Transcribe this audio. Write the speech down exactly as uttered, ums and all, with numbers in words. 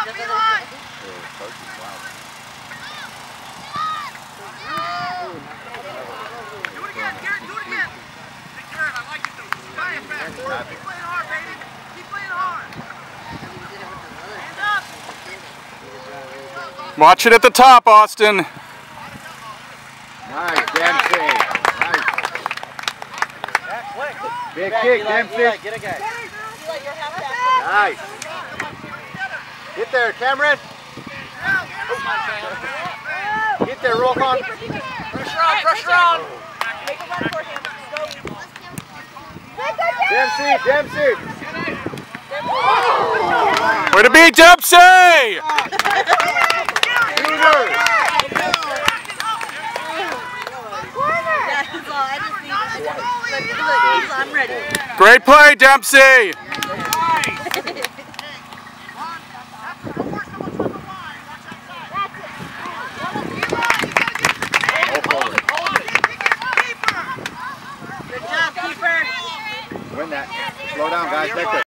again, Garrett, do it again. Hey, Garrett, I like it though. Keep playing fast. Keep playing hard, baby. Keep playing hard. Hands up. Watch it at the top, Austin. Nice, Dempsey. Nice. Big kick, Dempsey. Get a guy. Nice. Get there, Cameron. Get there, Rolcon. Pressure on, pressure on. Make a run for him. Dempsey, Dempsey. Way to be, Dempsey! I'm ready. Great play, Dempsey! Good job, keeper. Win that. Slow down, guys. Back there.